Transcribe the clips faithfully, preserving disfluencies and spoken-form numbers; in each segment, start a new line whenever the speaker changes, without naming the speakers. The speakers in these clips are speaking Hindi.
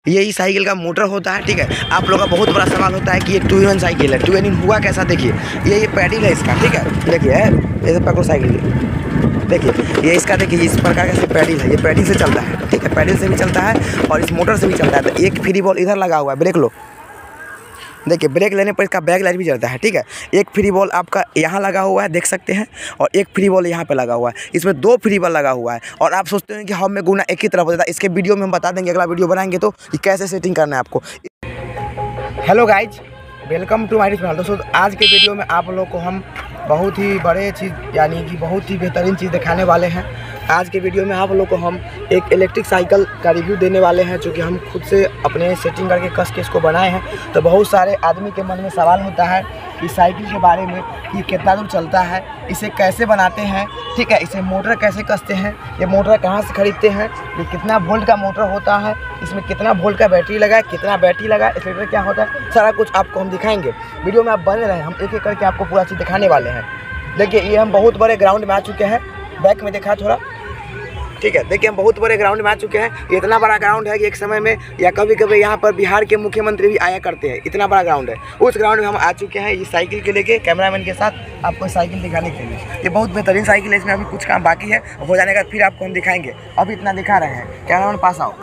यही साइकिल का मोटर होता है। ठीक है, आप लोगों का बहुत बड़ा सवाल होता है कि ये टू इन वन साइकिल है, टू इन वन हुआ कैसा? देखिए ये ये पैडल है इसका। ठीक है, देखिए ये पकड़ो साइकिल, देखिए ये इसका, देखिए इस प्रकार का पैडल है, ये पैडल से चलता है। ठीक है, पैडल से भी चलता है और इस मोटर से भी चलता है। तो एक फ्री बॉल इधर लगा हुआ है, ब्रेक लो, देखिए ब्रेक लेने पर इसका बैक लाइट भी जलता है। ठीक है, एक फ्री बॉल आपका यहाँ लगा हुआ है, देख सकते हैं, और एक फ्री बॉल यहाँ पे लगा हुआ है। इसमें दो फ्री बॉल लगा हुआ है और आप सोचते हैं कि हम में गुना एक ही तरफ हो जाता है। इसके वीडियो में हम बता देंगे, अगला वीडियो बनाएंगे तो कि कैसे सेटिंग करना है आपको। Hello guys, welcome to my channel. दोस्तों आज के वीडियो में आप लोग को हम बहुत ही बड़े चीज़ यानी कि बहुत ही बेहतरीन चीज़ दिखाने वाले हैं। आज के वीडियो में आप लोग को हम एक इलेक्ट्रिक साइकिल का रिव्यू देने वाले हैं, जो कि हम खुद से अपने सेटिंग करके कस के इसको बनाए हैं। तो बहुत सारे आदमी के मन में सवाल होता है कि साइकिल के बारे में कि कितना दूर चलता है, इसे कैसे बनाते हैं, ठीक है, इसे मोटर कैसे कसते हैं, ये मोटर कहाँ से खरीदते हैं, ये कितना वोल्ट का मोटर होता है, इसमें कितना वोल्ट का बैटरी लगा है, कितना बैटरी लगा है, एक्सीलेटर क्या होता है, सारा कुछ आपको हम दिखाएंगे। वीडियो में आप बने रहें, हम एक एक करके आपको पूरा चीज़ दिखाने वाले हैं। देखिए ये हम बहुत बड़े ग्राउंड में आ चुके हैं, बैक में देखा थोड़ा, ठीक है, देखिए हम बहुत बड़े ग्राउंड में आ चुके हैं। ये इतना बड़ा ग्राउंड है कि एक समय में या कभी कभी यहाँ पर बिहार के मुख्यमंत्री भी आया करते हैं, इतना बड़ा ग्राउंड है। उस ग्राउंड में हम आ चुके हैं ये साइकिल के लेके कैमरामैन के साथ आपको साइकिल दिखाने के लिए। ये बहुत बेहतरीन साइकिल है, इसमें अभी कुछ काम बाकी है, हो जाने का फिर आपको हम दिखाएंगे। अभी इतना दिखा रहे हैं, कैमरामैन पास आओ।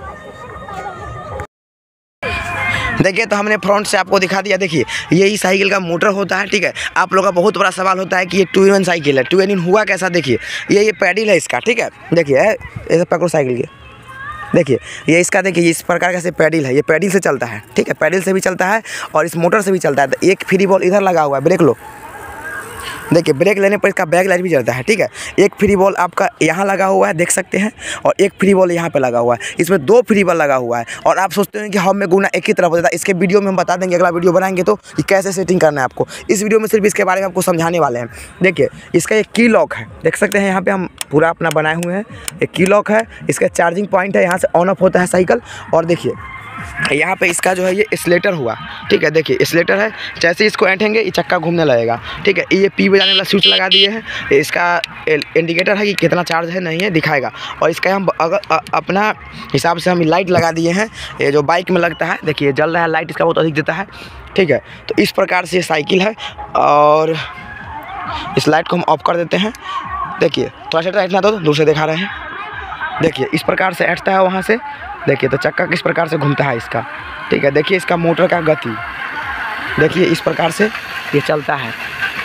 देखिए तो हमने फ्रंट से आपको दिखा दिया। देखिए यही साइकिल का मोटर होता है। ठीक है, आप लोगों का बहुत बड़ा सवाल होता है कि ये टू इन वन साइकिल है, टू इन वन हुआ कैसा? देखिए ये ये पैडल है इसका। ठीक है, देखिए ऐसे पकड़ो साइकिल के, देखिए ये इसका, देखिए इस प्रकार का से पैडल है, ये पैडल से चलता है। ठीक है, पैडल से भी चलता है और इस मोटर से भी चलता है। तो एक फ्री बॉल इधर लगा हुआ है, ब्रेक लो, देखिए ब्रेक लेने पर इसका बैक लाइट भी जलता है। ठीक है, एक फ्री बॉल आपका यहाँ लगा हुआ है, देख सकते हैं, और एक फ्री बॉल यहाँ पे लगा हुआ है। इसमें दो फ्री बॉल लगा हुआ है और आप सोचते हैं कि हम में गुना एक ही तरफ हो जाता है। इसके वीडियो में हम बता देंगे, अगला वीडियो बनाएंगे तो कि कैसे सेटिंग करना है आपको। इस वीडियो में सिर्फ इसके बारे में आपको समझाने वाले हैं। देखिए इसका एक की लॉक है, देख सकते हैं, यहाँ पर हम पूरा अपना बनाए हुए हैं। एक की लॉक है, इसका चार्जिंग पॉइंट है, यहाँ से ऑन ऑफ होता है साइकिल। और देखिए यहाँ पे इसका जो है ये एक्सीलेटर हुआ। ठीक है, देखिए एक्सीलेटर है, जैसे इसको ऐंठेंगे ये चक्का घूमने लगेगा। ठीक है, ये पी बजाने वाला स्विच लगा दिए हैं, इसका इंडिकेटर है कि कितना चार्ज है नहीं है दिखाएगा। और इसका हम अगर अपना हिसाब से हम लाइट लगा दिए हैं, ये जो बाइक में लगता है, देखिए जल रहा है, लाइट इसका बहुत अधिक देता है। ठीक है, तो इस प्रकार से ये साइकिल है और इस लाइट को हम ऑफ कर देते हैं। देखिए थोड़ा सा ऐठना तो दूर से दिखा रहे हैं, देखिए इस प्रकार से ऐठता है वहाँ से। देखिए तो चक्का किस प्रकार से घूमता है इसका। ठीक है, देखिए इसका मोटर का गति, देखिए इस प्रकार से ये चलता है।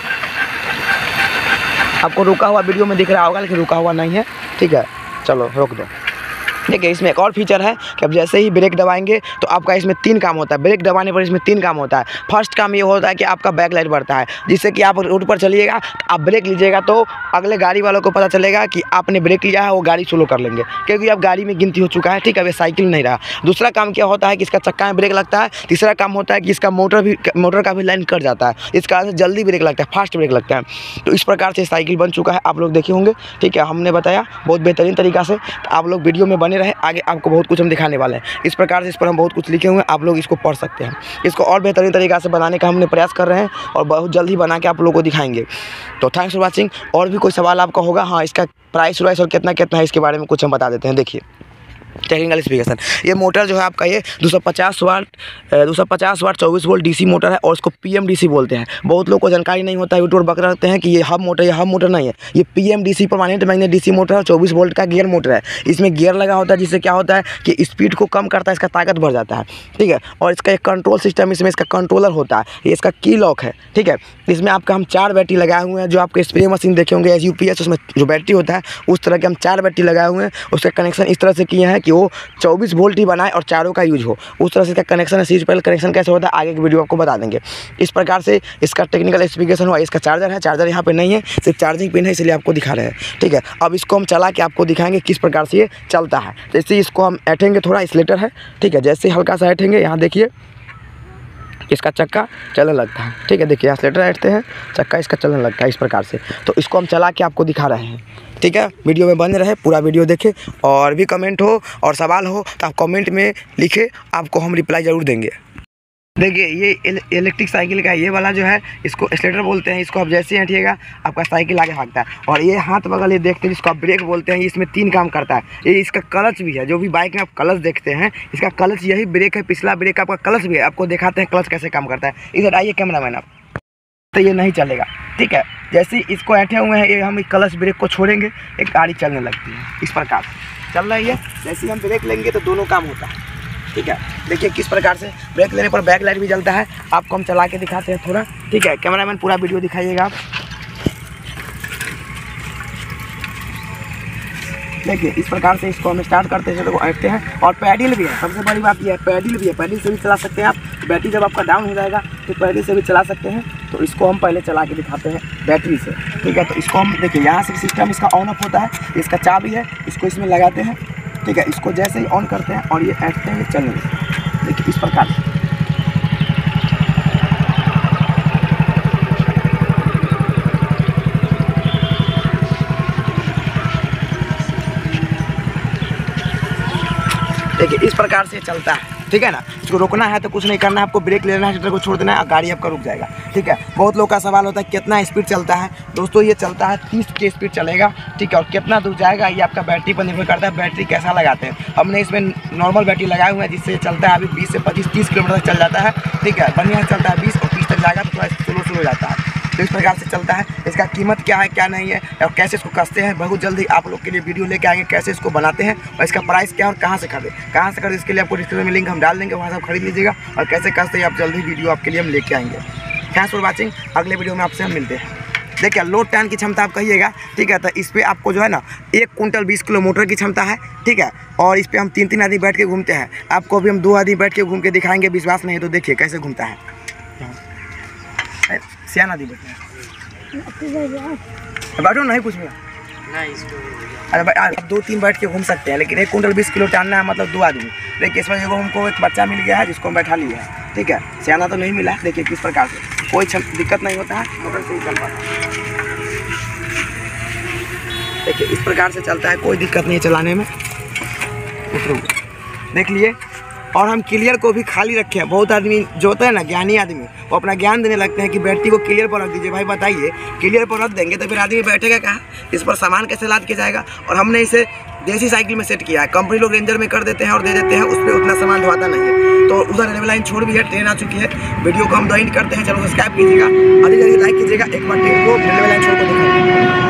आपको रुका हुआ वीडियो में दिख रहा होगा, लेकिन रुका हुआ नहीं है। ठीक है, चलो रोक दो। देखिए इसमें एक और फीचर है कि अब जैसे ही ब्रेक दबाएंगे तो आपका इसमें तीन काम होता है। ब्रेक दबाने पर इसमें तीन काम होता है। फर्स्ट काम ये होता है कि आपका बैक लाइट बढ़ता है, जिससे कि आप रोड पर चलिएगा, आप ब्रेक लीजिएगा तो अगले गाड़ी वालों को पता चलेगा कि आपने ब्रेक लिया है, वो गाड़ी स्लो कर लेंगे, क्योंकि अब गाड़ी में गिनती हो चुका है। ठीक है, अब ये साइकिल नहीं रहा। दूसरा काम क्या होता है कि इसका चक्का में ब्रेक लगता है। तीसरा काम होता है कि इसका मोटर भी मोटर का भी लाइन कट जाता है, इस कारण से जल्दी ब्रेक लगता है, फास्ट ब्रेक लगता है। तो इस प्रकार से साइकिल बन चुका है, आप लोग देखे होंगे। ठीक है, हमने बताया बहुत बेहतरीन तरीका से, तो आप लोग वीडियो में बने रहे, आगे आपको बहुत कुछ हम दिखाने वाले हैं। इस प्रकार से इस पर हम बहुत कुछ लिखे हुए हैं, आप लोग इसको पढ़ सकते हैं। इसको और बेहतरीन तरीका से बनाने का हमने प्रयास कर रहे हैं और बहुत जल्द ही बना के आप लोगों को दिखाएंगे। तो थैंक्स फॉर वाचिंग। और भी कोई सवाल आपका होगा, हाँ इसका प्राइस वाइस और कितना कितना है इसके बारे में कुछ हम बता देते हैं। देखिए टेक्निकल स्पेसिफिकेशन, ये मोटर जो है आपका ये दो सौ पचास वाट दो सौ पचास वाट चौबीस वोल्ट डीसी मोटर है और इसको पीएमडीसी बोलते हैं। बहुत लोगों को जानकारी नहीं होता है, यूट्यूबर बक रखते हैं कि ये हब मोटर, ये हब मोटर नहीं है, ये PMDC permanent magnet DC motor है, चौबीस वोल्ट का गियर मोटर है। इसमें गियर लगा होता है, जिससे क्या होता है कि स्पीड को कम करता है, इसका ताकत बढ़ जाता है। ठीक है, और इसका एक कंट्रोल सिस्टम, इसमें इसका कंट्रोलर होता है, ये इसका की लॉक है। ठीक है, इसमें आपका हम चार बैटरी लगाए हुए हैं, जो आपके स्प्रे मशीन देखे होंगे एस यूपीएस, उसमें जो बैटरी होता है उस तरह के हम चार बैटरी लगाए हुए हैं। उसका कनेक्शन इस तरह से किए हैं कि वो चौबीस वोल्ट ही बनाए और चारों का यूज हो, उस तरह से इसका कनेक्शन है। सीरीज पैरेलल कनेक्शन कैसे होता है आगे की वीडियो आपको बता देंगे। इस प्रकार से इसका टेक्निकल स्पेसिफिकेशन हुआ। इसका चार्जर है, चार्जर यहाँ पे नहीं है, सिर्फ चार्जिंग पिन है, इसलिए आपको दिखा रहे हैं। ठीक है, अब इसको हम चला के आपको दिखाएंगे किस प्रकार से ये चलता है। जैसे इसको हम ऐठेंगे, थोड़ा एक्सीलेटर है। ठीक है, जैसे हल्का सा ऐठेंगे, यहाँ देखिए इसका चक्का चलने लगता है। ठीक है, देखिए एक्सीलेटर ऐठते हैं, चक्का इसका चलने लगता है इस प्रकार से। तो इसको हम चला के आपको दिखा रहे हैं। ठीक है, वीडियो में बने रहे, पूरा वीडियो देखें। और भी कमेंट हो और सवाल हो तो आप कमेंट में लिखें, आपको हम रिप्लाई ज़रूर देंगे। देखिए ये इलेक्ट्रिक साइकिल का ये वाला जो है इसको एक्सीलरेटर बोलते हैं। इसको आप जैसे ही हटिएगा आपका साइकिल आगे भागता है। और ये हाथ बगल ये देखते हैं जिसको आप ब्रेक बोलते हैं, इसमें तीन काम करता है। ये इसका क्लच भी है, जो भी बाइक में आप क्लच देखते हैं इसका क्लच यही ब्रेक है, पिछला ब्रेक आपका क्लच भी है। आपको दिखाते हैं क्लच कैसे काम करता है। इधर आइए कैमरा मैन आप, तो ये नहीं चलेगा, ठीक है। जैसे ही इसको ऐठे हुए हैं ये हम क्लच ब्रेक को छोड़ेंगे एक गाड़ी चलने लगती है, इस प्रकार चल रही है। जैसे ही हम ब्रेक लेंगे तो दोनों काम होता है, ठीक है। देखिए किस प्रकार से ब्रेक लेने पर बैक लाइट भी जलता है। आपको हम चला के दिखाते हैं थोड़ा, ठीक है। कैमरामैन पूरा वीडियो दिखाइएगा आप। देखिए इस प्रकार से इसको हम स्टार्ट करते हैं, तो ऐठते हैं। और पैडिल भी है, सबसे बड़ी बात यह है पैडिल भी है। पैडिल से भी चला सकते हैं आप। बैटरी जब आपका डाउन हो जाएगा तो पैडिल से भी चला सकते हैं। तो इसको हम पहले चला के दिखाते हैं बैटरी से, ठीक है। तो इसको हम देखिए यहाँ से सिस्टम इसका ऑन ऑफ होता है। इसका चाबी है, इसको इसमें लगाते हैं, ठीक है। इसको जैसे ही ऑन करते हैं और ये ऐठते हैं चलने लगते हैं। देखिए इस प्रकार से देखिए इस प्रकार से चलता है, ठीक है ना। इसको रोकना है तो कुछ नहीं करना है, आपको ब्रेक लेना है, शटर को छोड़ देना है और गाड़ी आपका रुक जाएगा, ठीक है। बहुत लोग का सवाल होता है कितना स्पीड चलता है। दोस्तों ये चलता है तीस की स्पीड चलेगा, ठीक है। और कितना दूर जाएगा ये आपका बैटरी पर निर्भर करता है, बैटरी कैसा लगाते हैं। हमने इसमें नॉर्मल बैटरी लगाए हुए हैं जिससे चलता है अभी बीस से पच्चीस तीस किलोमीटर तक चल जाता है, ठीक है। बढ़िया चलता है, बीस और तीस तक जाएगा तो थोड़ा स्लो स्लो जाता है। तो इस प्रकार से चलता है। इसका कीमत क्या है क्या नहीं है और कैसे इसको कसते हैं, बहुत जल्दी आप लोग के लिए वीडियो लेके आएंगे कैसे इसको बनाते हैं और इसका प्राइस क्या है और कहाँ से खरीदे कहाँ से खरीदे इसके लिए आपको डिस्क्रिप्शन में लिंक हम डाल देंगे, वहाँ से आप खरीद लीजिएगा। और कैसे कसते हैं आप जल्दी वीडियो आपके लिए हम लेके आएंगे। Thanks for watching. अगले वीडियो में आपसे हम मिलते हैं। देखिए लोड टैन की क्षमता आप कहिएगा, ठीक है। तो इस पर आपको जो है ना एक कुंटल बीस किलो मोटर की क्षमता है, ठीक है। और इस पर हम तीन तीन आदमी बैठ के घूमते हैं। आपको अभी हम दो आदमी बैठ के घूम के दिखाएंगे, विश्वास नहीं तो देखिए कैसे घूमता है। सियाना दी बैठे बैठो नहीं कुछ मिला नहीं। अरे भाई आप दो तीन बैठ के घूम सकते हैं, लेकिन एक कुंटल बीस किलो टानना है मतलब दो आदमी। देखिए इसमें देखो हमको एक बच्चा मिल गया है जिसको हम बैठा लिया है, ठीक है। सियाना तो नहीं मिला है। देखिए किस प्रकार से कोई दिक्कत नहीं होता है, मोटर से ही चल पाता है। देखिए इस प्रकार से चलता है, कोई दिक्कत नहीं है चलाने में। देख लिए। और हम क्लियर को भी खाली रखे हैं। बहुत आदमी जो होता है ना ज्ञानी आदमी वो अपना ज्ञान देने लगते हैं कि बैटरी को क्लियर पर रख दीजिए। भाई बताइए क्लियर पर रख देंगे तो फिर आदमी बैठेगा कहाँ, इस पर सामान कैसे लाद के जाएगा। और हमने इसे देसी साइकिल में सेट किया है। कंपनी लोग रेंजर में कर देते हैं और दे देते हैं, उस पर उतना सामान ढोता नहीं है। तो उधर रेलवे लाइन छोड़ भी है, ट्रेन आ चुकी है। वीडियो को हम दो एंड करते हैं। चलो सब्सक्राइब कीजिएगा, अधिक अधिक लाइक कीजिएगा। एक बार ट्रेन को रेलवे लाइन छोड़ को देखिए।